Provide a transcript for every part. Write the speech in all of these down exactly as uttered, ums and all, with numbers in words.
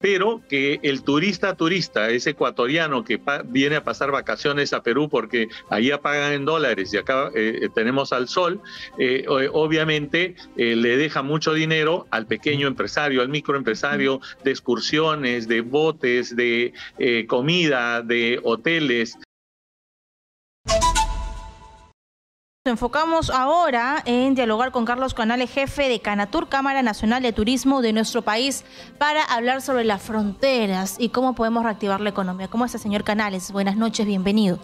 pero que el turista turista, ese ecuatoriano que viene a pasar vacaciones a Perú porque allá pagan en dólares y acá eh, tenemos al sol, eh, obviamente eh, le deja mucho dinero al pequeño empresario, al microempresario, de excursiones, de botes, de eh, comida, de hoteles. Nos enfocamos ahora en dialogar con Carlos Canales, jefe de Canatur, Cámara Nacional de Turismo de nuestro país, para hablar sobre las fronteras y cómo podemos reactivar la economía. ¿Cómo está, señor Canales? Buenas noches, bienvenido.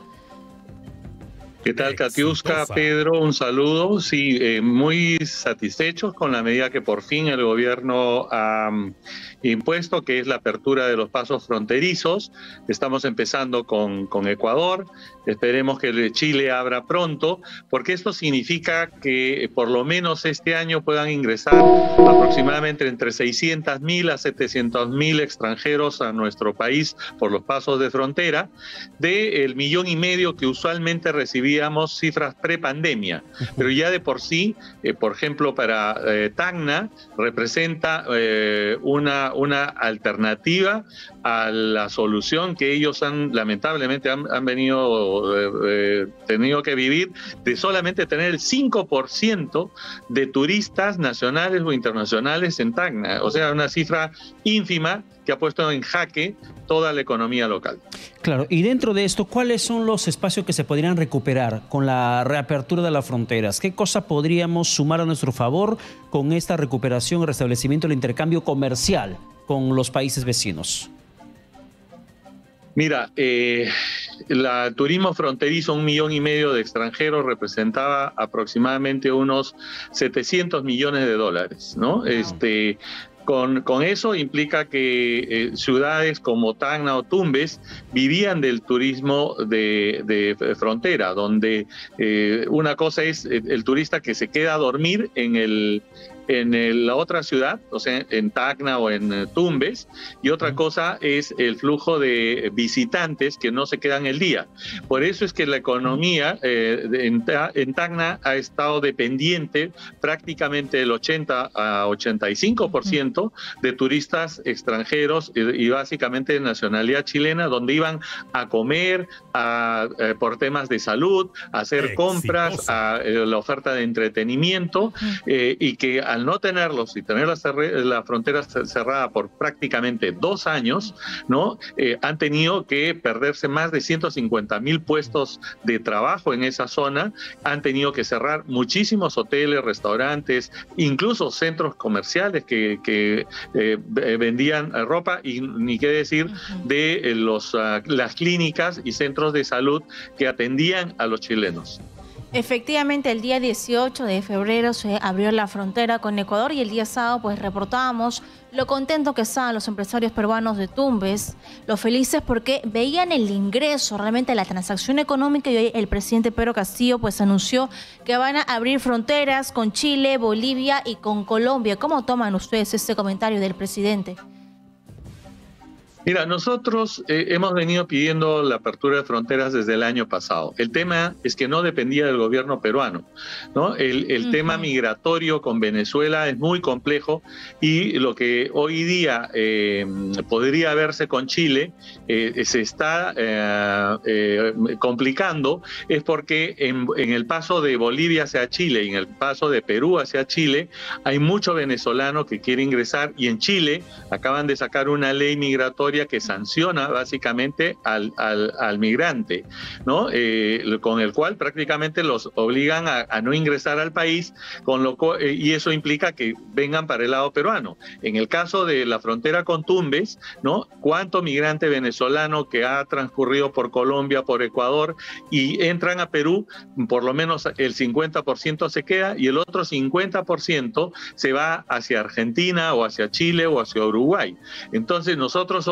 ¿Qué tal, Katiuska? Pedro, un saludo. Sí, eh, muy satisfechos con la medida que por fin el gobierno ha um, impuesto, que es la apertura de los pasos fronterizos. Estamos empezando con, con Ecuador. Esperemos que Chile abra pronto, porque esto significa que por lo menos este año puedan ingresar aproximadamente entre seiscientos mil a setecientos mil extranjeros a nuestro país por los pasos de frontera, del millón y medio que usualmente recibíamos cifras pre-pandemia. Pero ya de por sí, eh, por ejemplo, para eh, Tacna representa eh, una, una alternativa a la solución que ellos han, lamentablemente, han, han venido Eh, eh, tenido que vivir, de solamente tener el cinco por ciento de turistas nacionales o internacionales en Tacna. O sea, una cifra ínfima que ha puesto en jaque toda la economía local. Claro, y dentro de esto, ¿cuáles son los espacios que se podrían recuperar con la reapertura de las fronteras? ¿Qué cosa podríamos sumar a nuestro favor con esta recuperación y restablecimiento del intercambio comercial con los países vecinos? Mira, eh, el turismo fronterizo, un millón y medio de extranjeros, representaba aproximadamente unos setecientos millones de dólares, ¿no? Wow. Este, con, con eso implica que eh, ciudades como Tacna o Tumbes vivían del turismo de, de frontera, donde eh, una cosa es el, el turista que se queda a dormir en el... en el, la otra ciudad, o sea, en Tacna o en uh, Tumbes, y otra cosa es el flujo de visitantes que no se quedan el día. Por eso es que la economía eh, en, en Tacna ha estado dependiente prácticamente del ochenta a ochenta y cinco por ciento de turistas extranjeros y, y básicamente de nacionalidad chilena, donde iban a comer, a, eh, por temas de salud, a hacer Exitosa. compras, a eh, la oferta de entretenimiento, eh, y que al no tenerlos y tener la, la frontera cerrada por prácticamente dos años, ¿no? Eh, han tenido que perderse más de ciento cincuenta mil puestos de trabajo en esa zona, han tenido que cerrar muchísimos hoteles, restaurantes, incluso centros comerciales que, que eh, vendían ropa, y ni qué decir de eh, los, uh, las clínicas y centros de salud que atendían a los chilenos. Efectivamente, el día dieciocho de febrero se abrió la frontera con Ecuador y el día sábado pues reportábamos lo contentos que estaban los empresarios peruanos de Tumbes, lo felices porque veían el ingreso, realmente la transacción económica, y hoy el presidente Pedro Castillo pues anunció que van a abrir fronteras con Chile, Bolivia y con Colombia. ¿Cómo toman ustedes este comentario del presidente? Mira, nosotros eh, hemos venido pidiendo la apertura de fronteras desde el año pasado. El tema es que no dependía del gobierno peruano, ¿no? El, el uh-huh. tema migratorio con Venezuela es muy complejo, y lo que hoy día eh, podría verse con Chile eh, se está eh, eh, complicando, es porque en, en el paso de Bolivia hacia Chile y en el paso de Perú hacia Chile hay mucho venezolano que quiere ingresar, y en Chile acaban de sacar una ley migratoria que sanciona básicamente al, al, al migrante, ¿no? Eh, con el cual prácticamente los obligan a, a no ingresar al país, con lo cual, eh, y eso implica que vengan para el lado peruano. En el caso de la frontera con Tumbes, ¿no? ¿Cuánto migrante venezolano que ha transcurrido por Colombia, por Ecuador, y entran a Perú? Por lo menos el cincuenta por ciento se queda, y el otro cincuenta por ciento se va hacia Argentina o hacia Chile o hacia Uruguay. Entonces nosotros somos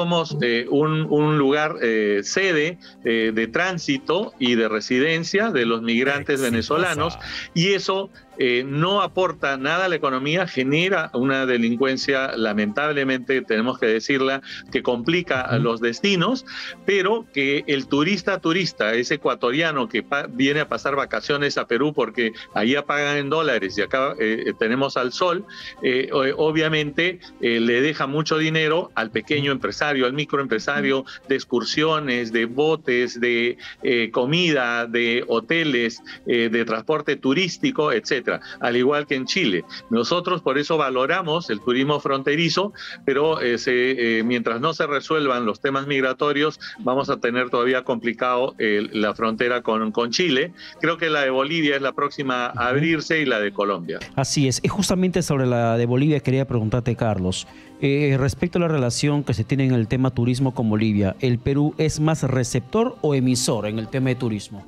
somos eh, un, un lugar eh, sede eh, de tránsito y de residencia de los migrantes venezolanos, y eso eh, no aporta nada a la economía, genera una delincuencia, lamentablemente tenemos que decirla, que complica a los destinos, pero que el turista turista, ese ecuatoriano que viene a pasar vacaciones a Perú porque allá pagan en dólares y acá eh, tenemos al sol, eh, obviamente eh, le deja mucho dinero al pequeño empresario, al microempresario, de excursiones, de botes, de eh, comida, de hoteles, eh, de transporte turístico, etcétera. Al igual que en Chile. Nosotros por eso valoramos el turismo fronterizo, pero eh, se, eh, mientras no se resuelvan los temas migratorios, vamos a tener todavía complicado eh, la frontera con, con Chile. Creo que la de Bolivia es la próxima a abrirse y la de Colombia. Así es. Y justamente sobre la de Bolivia quería preguntarte, Carlos, eh, respecto a la relación que se tiene en el tema turismo con Bolivia, ¿el Perú es más receptor o emisor en el tema de turismo?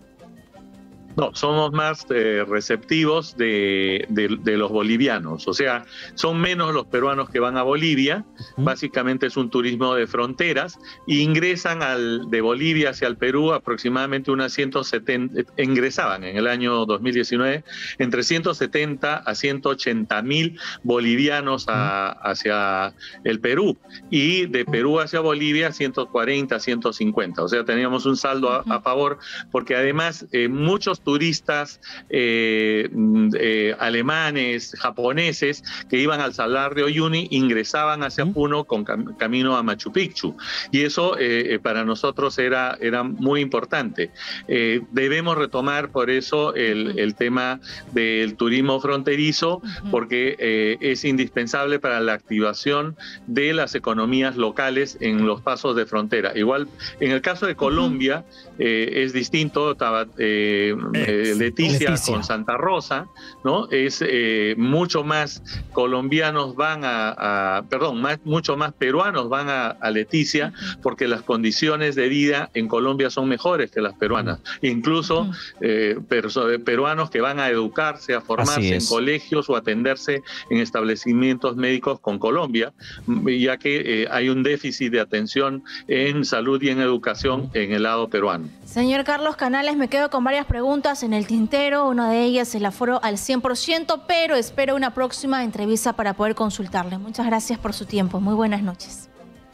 No, somos más eh, receptivos de, de, de los bolivianos, o sea, son menos los peruanos que van a Bolivia, uh-huh. Básicamente es un turismo de fronteras, e ingresan al, de Bolivia hacia el Perú aproximadamente unas ciento setenta, ingresaban en el año dos mil diecinueve entre ciento setenta a ciento ochenta mil bolivianos a, hacia el Perú, y de Perú hacia Bolivia ciento cuarenta, ciento cincuenta, o sea, teníamos un saldo a, a favor, porque además eh, muchos turistas eh, eh, alemanes, japoneses, que iban al Salar de Uyuni, ingresaban hacia Puno con cam camino a Machu Picchu. Y eso eh, para nosotros era, era muy importante. Eh, debemos retomar por eso el, el tema del turismo fronterizo, porque eh, es indispensable para la activación de las economías locales en los pasos de frontera. Igual, en el caso de Colombia, eh, es distinto. Estaba, eh, Eh, Leticia, Leticia con Santa Rosa, ¿no? Es eh, mucho más colombianos van a, a perdón, más, mucho más peruanos van a, a Leticia, porque las condiciones de vida en Colombia son mejores que las peruanas. Incluso eh, peruanos que van a educarse, a formarse en colegios o atenderse en establecimientos médicos con Colombia, ya que eh, hay un déficit de atención en salud y en educación en el lado peruano. Señor Carlos Canales, me quedo con varias preguntas en el tintero. Una de ellas, el aforo al cien por ciento, pero espero una próxima entrevista para poder consultarle. Muchas gracias por su tiempo. Muy buenas noches.